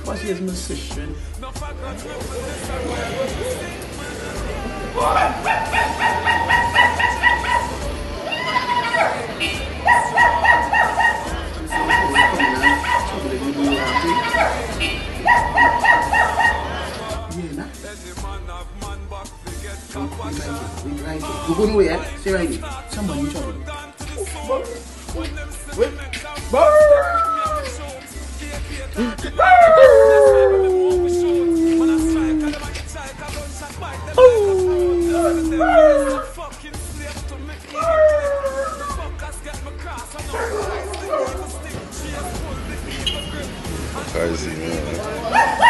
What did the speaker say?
Pussy is musician. You go nowhere, yeah? Stay right here. Somebody in trouble. Wait. Crazy, man.